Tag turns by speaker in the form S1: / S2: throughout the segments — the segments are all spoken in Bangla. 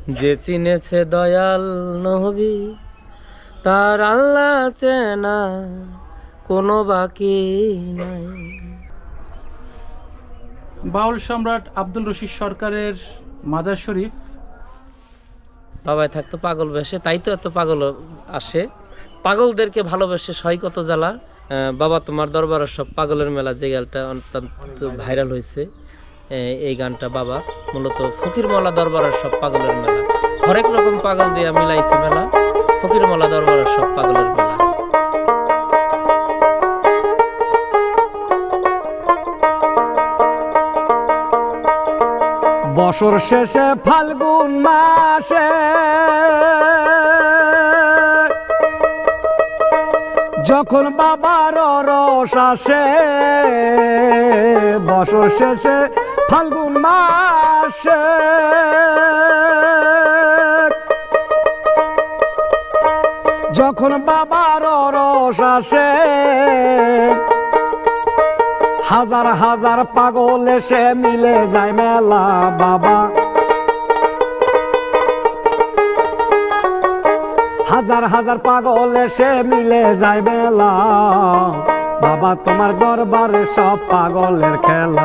S1: যে চিনেছে দয়াল নবী তার আল্লাহ চেনা কোনো বাকি নাই।
S2: বাউল সম্রাট আব্দুল রশিদ সরকারের মাজার শরীফ।
S1: বাবাই থাকতো পাগল বেশে, তাই তো এত পাগল আসে। পাগলদেরকে ভালোবেসে সই কত জ্বালা। বাবা তোমার দরবারের সব পাগলের মেলা, যে গানটা অত্যন্ত ভাইরাল হয়েছে। এই গানটা বাবা মূলত ফকির মোল্লা দরবারের সব পাগলের মেলা, হরেক রকম পাগল দিয়ে মিলাইছে মেলা, ফকির মোল্লা দরবারের সব পাগলের মেলা।
S3: বছর শেষে ফাল্গুন মাসে যখন বাবার রস আসে, বছর শেষে ফাল্গুন মাসে যখন বাবার রস আসে, হাজার হাজার পাগল এসে মিলে যায় মেলা বাবা, হাজার হাজার পাগল এসে মিলে যায় মেলা বাবা, তোমার দরবারে সব পাগলের খেলা।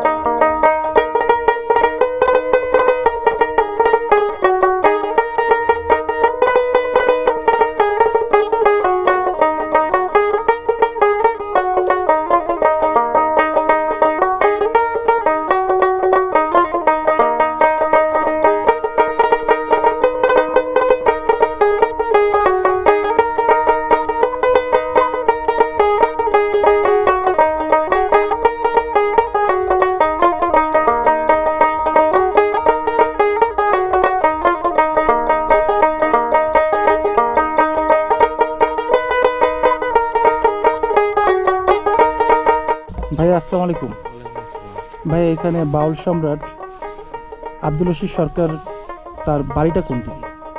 S2: ভাই আসসালামু আলাইকুম। ভাই এখানে বাউল সম্রাট আব্দুল রশিদ সরকার, তার বাড়িটা কোন দিকে?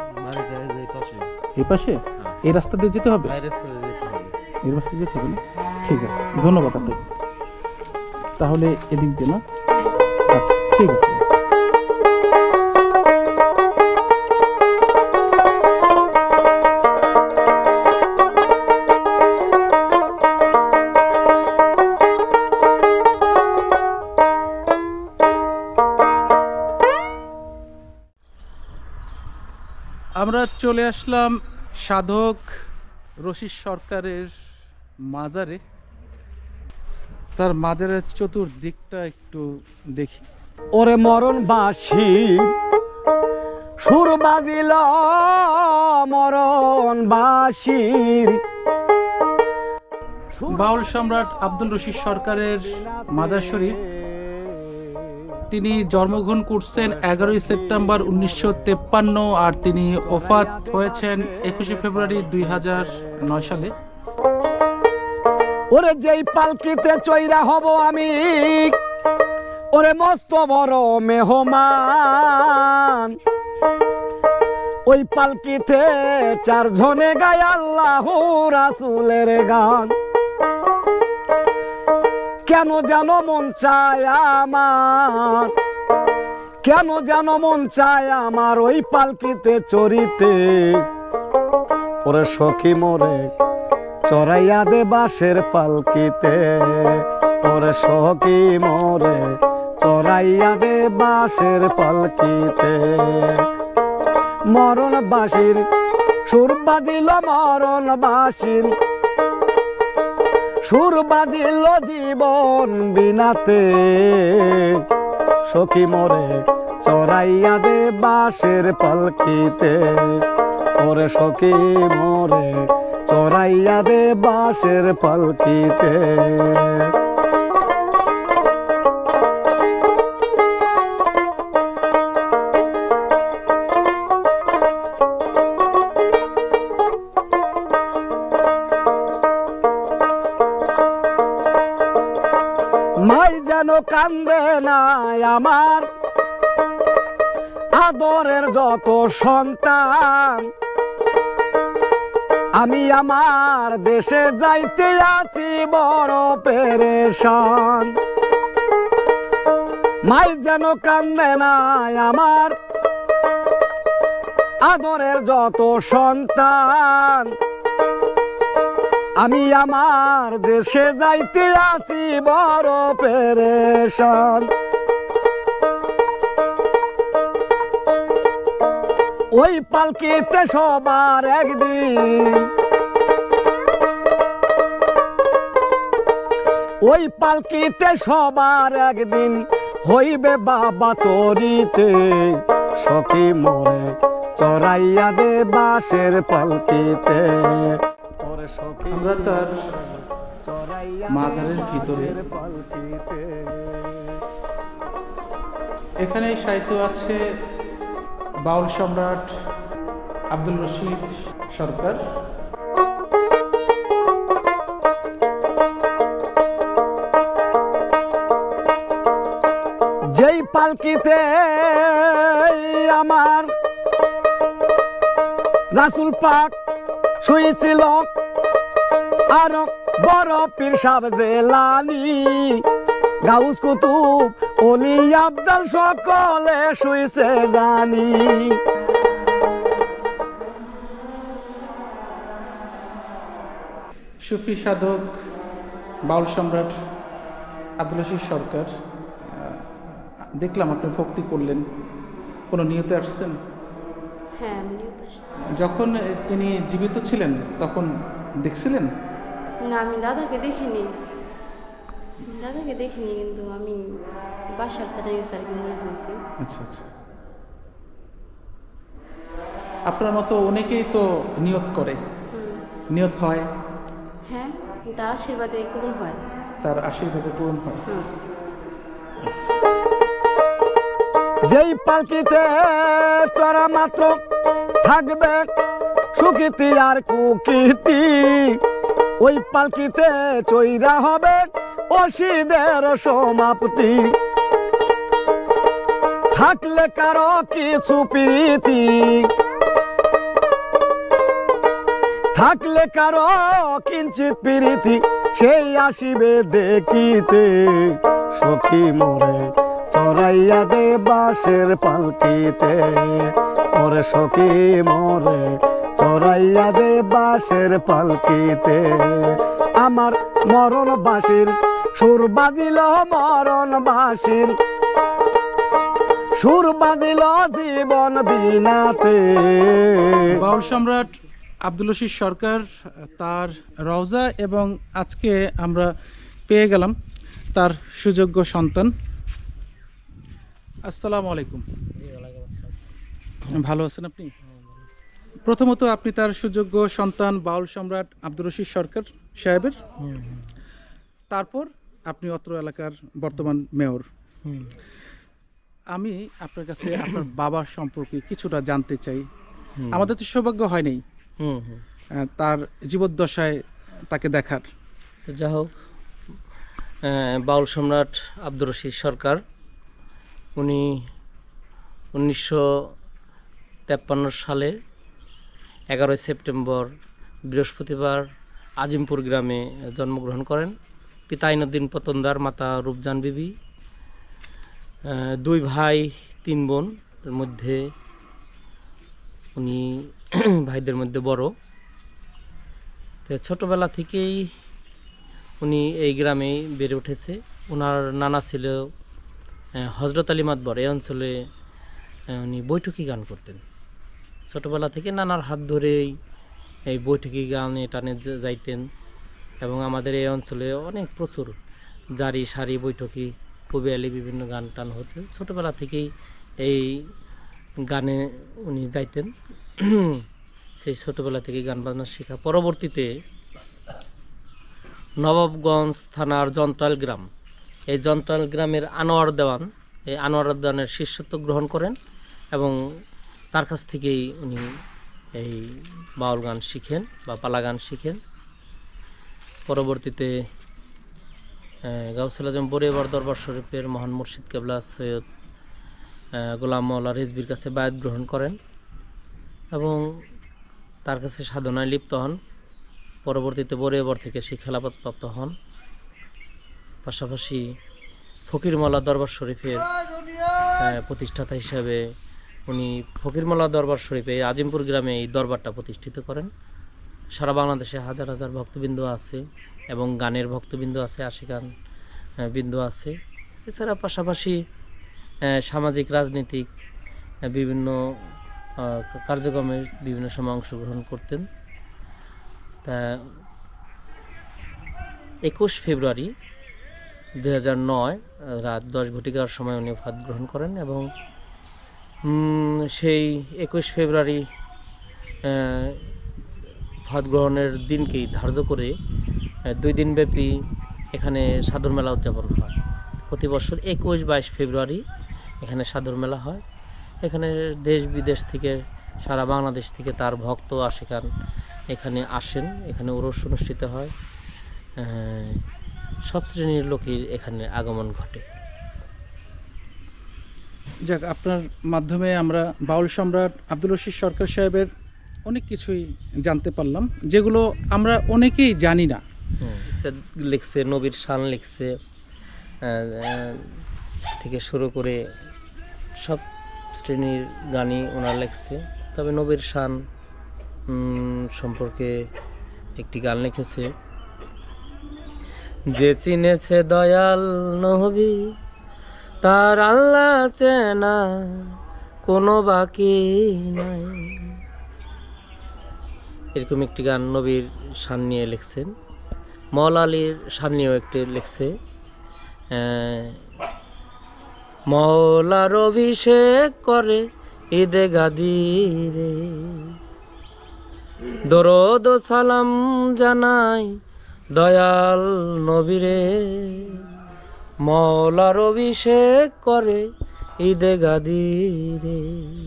S2: এই পাশে? এই রাস্তা দিয়ে যেতে হবে? এই রাস্তা দিয়ে যেতে হবে না? ঠিক আছে, ধন্যবাদ আপনাকে। তাহলে এদিক দিয়ে না? আচ্ছা ঠিক আছে। আমরা চলে আসলাম সাধক রশিদ সরকারের মাজারে। তার মাজারের চতুর্দিকটা একটু দেখি।
S3: ওরে মরণ বাসি সুর বাজিল মরণ বাসির।
S2: বাউল সম্রাট আব্দুল রশিদ সরকারের মাজার শরীফ। তিনি জন্মগ্রহণ করছেন 11ই সেপ্টেম্বর 1953 আর তিনি ওফাত হয়েছেন 21শে ফেব্রুয়ারি 2009 সালে।
S3: ওরে যেই পালকিতে চৈরা হব আমি, ওরে মস্ত বড় মেহমান, ওই পালকিতে চারজনে গায় আল্লাহ রাসূলের গান। কেন যেন মন চায় আমার, কেন যেন মন চায় আমার ওই পালকিতে চড়িতে। ওরে সখী মোরে চড়াইয়া দে বাঁশের পালকিতে, ওরে সখী মোরে চড়াইয়া দে বাঁশের পালকিতে। মরণ বাঁশির সুর বাজিল মরণ বাঁশির সুর বাজিল জীবন বিনাতে, সখী মোরে চড়াইয়া দে বাঁশের পালকিতে, ওরে সখী মোরে চড়াইয়া দে বাঁশের পালকিতে। মাই যেন কান্দে নাই আমার আদরের যত সন্তান, আমি আমার দেশে যাইতে আছি বড় পেরেশান। মাই যেন কান্দে নাই আমার আদরের যত সন্তান, আমি আমার দেশে যাইতে আছি বড় পেরেশান। ওই পালকিতে সবার একদিন, ওই পালকিতে সবার একদিন হইবে বাবা চরিতে, সখী মোরে চড়াইয়া দে বাঁশের পালকিতে। ওরে সখী
S2: আমরা তার
S3: চড়াইয়া
S2: মাজারের ভিতরে
S3: পালকিতে।
S2: এখানে সাহিত্য আছে বাউল সম্রাট আব্দুল রশিদ সরকার।
S3: যেই পালকিতে আমার রাসূল পাক শুয়েছিল, আর বড় পীর সাহেব জেলানী, গাউস কুতুব ওলি আব্দাল সকলে শুইছে জানি।
S2: সুফি সাধক বাউল সম্রাট আব্দুল রশিদ সরকার, দেখলাম আপনি ভক্তি করলেন, কোনো নিয়তে আসছেন?
S4: হ্যাঁ, আমি নিয়ত আসছি।
S2: যখন তিনি জীবিত ছিলেন তখন দেখছিলেন?
S4: না, আমি দাদাকে দেখিনি, কিন্তু আমি বাসার ছাড়া গেছি আর কি মনে হয়েছি।
S2: আচ্ছা আচ্ছা। আপনার মতো অনেকেই তো নিয়ত করে, নিয়ত হয়,
S4: হ্যাঁ, তার আশীর্বাদে কবুল হয়।
S2: তার আশীর্বাদে পূরণ হয়।
S3: যেই পালকিতে চড়া মাত্র থাকবে সুকীর্তি আর কুকীর্তি, ওই পালকিতে চৈরা হবে অসিদের সমাপ্তি। থাকলে কারো কিছু প্রীতি, থাকলে কারো কিঞ্চিত প্রীতি, সেই আসিবে দেখিতে, সখী মোরে চড়াইয়া দে বাঁশের পালকিতে। ওরে সখী মোরে চড়াইয়া দে বাঁশের পালকিতে। আমার মরণ বাঁশির সুর বাজিল, মরণ বাঁশির সুর বাজিল জীবন বিনাতে।
S2: বাউল সম্রাট আব্দুল রশিদ সরকার, তার রওজা, এবং আজকে আমরা পেয়ে গেলাম তার সুযোগ্য সন্তান। আসসালামু আলাইকুম। ভালো আছেন আপনি? প্রথমত আপনি তার সুযোগ্য সন্তান বাউল সম্রাট আব্দুল রশিদ সরকার সাহেবের, তারপর আপনি অত্র এলাকার বর্তমান মেয়র। আমি আপনার কাছে আপনার বাবার সম্পর্কে কিছুটা জানতে চাই। আমাদের তো সৌভাগ্য হয় নাই তার জীবদ্দশায় তাকে দেখার।
S1: তো যা হোক, বাউল সম্রাট আব্দুর রশিদ সরকার উনি 1953 সালে 11 সেপ্টেম্বর বৃহস্পতিবার আজিমপুর গ্রামে জন্মগ্রহণ করেন। পিতা আইনুদ্দিন পতনদার, মাতা রূপজান বিবি। 2 ভাই 3 বোন, এর মধ্যে উনি ভাইদের মধ্যে বড়। তো ছোটবেলা থেকেই উনি এই গ্রামেই বেড়ে উঠেছে। ওনার নানা ছিল হজরত আলী মাতবর। এই অঞ্চলে উনি বৈঠকি গান করতেন। ছোটবেলা থেকে নানার হাত ধরেই এই বৈঠকি গানে টানে যাইতেন, এবং আমাদের এই অঞ্চলে অনেক প্রচুর জারি সারি বৈঠকি কবিয়ালি বিভিন্ন গান টান হতো। ছোটবেলা থেকেই এই গানে উনি যাইতেন। সেই ছোটবেলা থেকে গান বাজনা শেখা। পরবর্তীতে নবাবগঞ্জ থানার জন্তাল গ্রাম, এই জন্তাল গ্রামের আনোয়ার দেওয়ান, এই আনোয়ার দেওয়ানের শিষ্যত্ব গ্রহণ করেন, এবং তার কাছ থেকেই উনি এই বাউল গান শিখেন বা পালা গান শিখেন। পরবর্তীতে গাউসুল আজম বরিয়াবার দরবার শরীফের মহান মুর্শিদ কেবলা সৈয়দ গোলাম মাওলা রেজবির কাছে বায়াত গ্রহণ করেন এবং তার কাছে সাধনায় লিপ্ত হন। পরবর্তীতে বরিয়াবার থেকে সেই খেলাফত প্রাপ্ত হন। পাশাপাশি ফকির মোল্লা দরবার শরীফের প্রতিষ্ঠাতা হিসাবে উনি ফকিরমোল্লা দরবার শরীফে আজিমপুর গ্রামে এই দরবারটা প্রতিষ্ঠিত করেন। সারা বাংলাদেশে হাজার হাজার ভক্তবৃন্দ আছে এবং গানের ভক্তবৃন্দ আছে, আশিকান বিন্দু আছে। এছাড়া পাশাপাশি সামাজিক রাজনৈতিক বিভিন্ন কার্যক্রমে বিভিন্ন সময় অংশগ্রহণ করতেন। তা 21 ফেব্রুয়ারি 2009 রাত 10 ঘটিকার সময় উনি ওফাত গ্রহণ করেন এবং সেই 21 ফেব্রুয়ারি ওফাত গ্রহণের দিনকেই ধার্য করে 2 দিনব্যাপী এখানে সাধুর মেলা উদযাপন হয়। প্রতি বছর 21-22 ফেব্রুয়ারি এখানে সাধুর মেলা হয়। এখানে দেশ বিদেশ থেকে, সারা বাংলাদেশ থেকে তার ভক্ত আশিকান এখানে আসেন। এখানে উরস অনুষ্ঠিত হয়, সব শ্রেণীর লোকের এখানে আগমন ঘটে।
S2: যাক, আপনার মাধ্যমে আমরা বাউল সম্রাট আব্দুল রশিদ সরকার সাহেবের অনেক কিছুই জানতে পারলাম, যেগুলো আমরা অনেকেই জানি না।
S1: লিখছে, নবীর শান লিখছে থেকে শুরু করে সব শ্রেণীর গানই ওনার লিখছে। তবে নবীর শান সম্পর্কে একটি গান লিখেছে, যে চিনেছে দয়াল নবী তার আল্লাহ চেনা কোনো বাকি নাই। এরকম একটি গান নবীর শান নিয়ে লিখছেন। মওলা আলীর শান নিয়েও একটি লিখছে, মওলার অভিষেক করে ঈদে গাদিরে, দরুদ ও সালাম জানাই দয়াল নবীরে, মওলার অভিষেক করে ঈদে গাদিরে।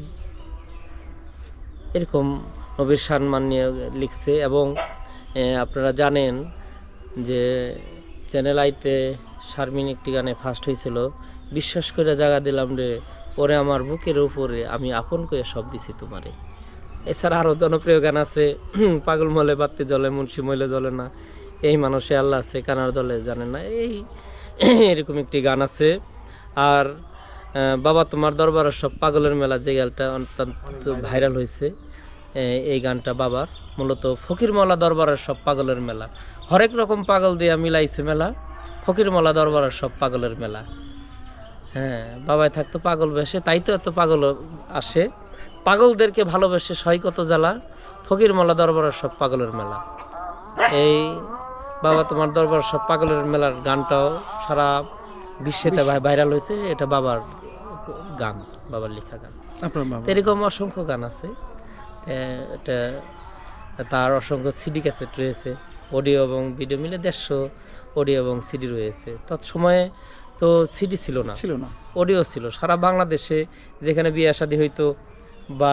S1: এরকম নবীর সম্মান নিয়ে লিখছে। এবং আপনারা জানেন যে চ্যানেল আইতে শারমিন একটি গানে ফার্স্ট হয়েছিল, বিশ্বাস করে জায়গা দিলাম রে ওরে আমার বুকের উপরে আমি আপন করে সব দিছি তোমারে। এছাড়া আরও জনপ্রিয় গান আছে, পাগল মলে বাতি জ্বলে মুন্সি মইলে জ্বলে না, এই মানুষে আল্লাহ আছে কানার দলে জানে না, এই এরকম একটি গান আছে। আর বাবা তোমার দরবারের সব পাগলের মেলা, যে গানটা অত্যন্ত ভাইরাল হয়েছে, এই গানটা বাবার, মূলত ফকিরমোল্লা দরবারের সব পাগলের মেলা, হরেক রকম পাগল দিয়া মিলাইছে মেলা, ফকিরমোল্লা দরবারের সব পাগলের মেলা। হ্যাঁ, বাবাই থাকতো পাগল বেশে, তাই তো এত পাগল আসে, পাগলদেরকে ভালোবেসে সয় কত জ্বালা, ফকিরমোল্লা দরবারের সব পাগলের মেলা। এই বাবা তোমার দরবার সব পাগলের মেলার গানটাও সারা বিশ্বেতে ভাইরাল হয়েছে। এটা বাবার গান, বাবার লেখা গান। এরকম অসংখ্য গান আছে। এটা তার অসংখ্য সিডি ক্যাসেট রয়েছে, অডিও এবং ভিডিও মিলে 150 অডিও এবং সিডি রয়েছে। তৎসময়ে তো সিডি ছিল না, অডিও ছিল। সারা বাংলাদেশে যেখানে বিয়ে শাদী হইতো বা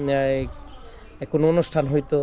S1: কোনো অনুষ্ঠান হইতো,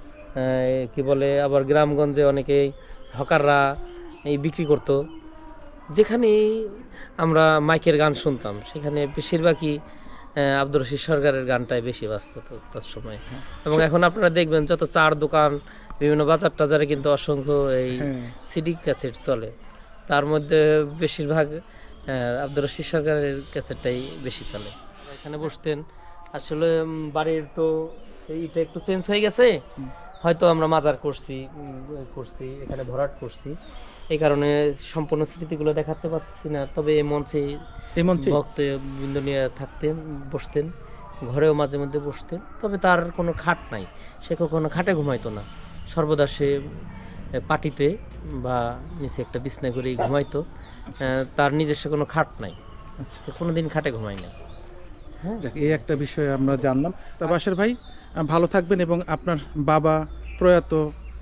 S1: কি বলে আবার গ্রামগঞ্জে অনেকেই হকাররা এই বিক্রি করতো, যেখানে আমরা মাইকের গান শুনতাম সেখানে বেশিরভাগই আব্দুল রশিদ সরকারের গানটাই বেশি বাজত তার সময়। এবং এখন আপনারা দেখবেন যত চার দোকান, বিভিন্ন বাজার টাজারে কিন্তু অসংখ্য এই সিডি ক্যাসেট চলে, তার মধ্যে বেশিরভাগ আব্দুল রশিদ সরকারের ক্যাসেটটাই বেশি চলে। এখানে বসতেন, আসলে বাড়ির তো এইটা একটু চেঞ্জ হয়ে গেছে, হয়তো আমরা মাজার করছি এখানে ভরাট করছি, এই কারণে সম্পূর্ণ স্মৃতিগুলো দেখাতে পারছি না। তবে এই মঞ্চে ভক্তবৃন্দ নিয়ে থাকতেন, বসতেন, ঘরেও মাঝে মধ্যে বসতেন। তবে তার কোনো খাট নাই, সে কখনো খাটে ঘুমাইতো না, সর্বদা সে পাটিতে বা নিচে একটা বিছনা করেই ঘুমাইতো। তার নিজস্ব কোনো খাট নাই, কোনোদিন খাটে ঘুমাই না।
S2: হ্যাঁ, এই একটা বিষয় আমরা জানলাম। তা বাশার ভাই ভালো থাকবেন, এবং আপনার বাবা প্রয়াত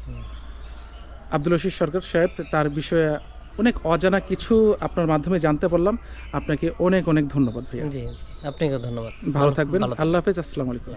S2: আব্দুল রশিদ সরকার সাহেব, তার বিষয়ে অনেক অজানা কিছু আপনার মাধ্যমে জানতে পারলাম। আপনাকে অনেক অনেক ধন্যবাদ ভাইয়া।
S1: জি, আপনাকে ধন্যবাদ।
S2: ভালো থাকবেন। আল্লাহ হাফেজ। আসসালামু আলাইকুম।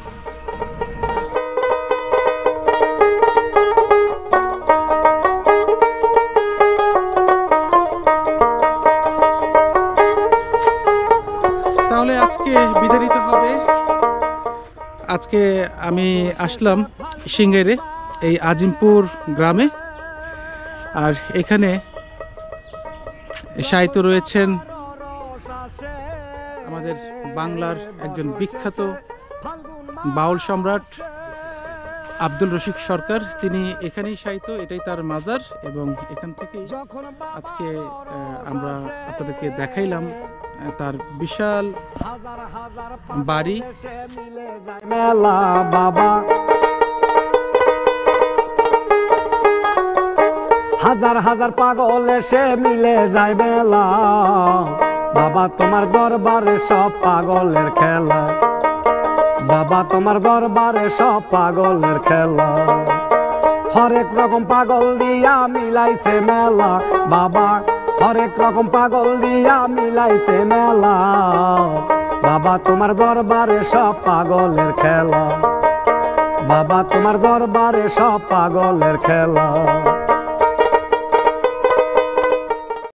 S2: তাহলে আজকে বিদায় নিতে হবে। আজকে আমি আসলাম সিঙ্গাইরে, এই আজিমপুর গ্রামে, আর এখানে সাহিত্য রয়েছেন আমাদের বাংলার একজন বিখ্যাত বাউল সম্রাট আব্দুল রশিদ সরকার, তিনি এখানেই শায়িত, এটাই তার মাজার। এবং এখান থেকেই আজকে আমরা আপনাদেরকে দেখাইলাম তার বিশাল বাড়ি।
S3: মেলা বাবা হাজার হাজার পাগল এসে মিলে যায় মেলা, বাবা তোমার দরবারে সব পাগলের খেলা, বাবা তোমার দরবারে সব পাগলের খেলা। হরেক রকম পাগল দিয়া মিলাইছে মেলা, বাবা হরেক রকম পাগল দিয়া মিলাইছে মেলা, বাবা তোমার দরবারে সব পাগলের খেলা, বাবা তোমার দরবারে সব পাগলের খেলা।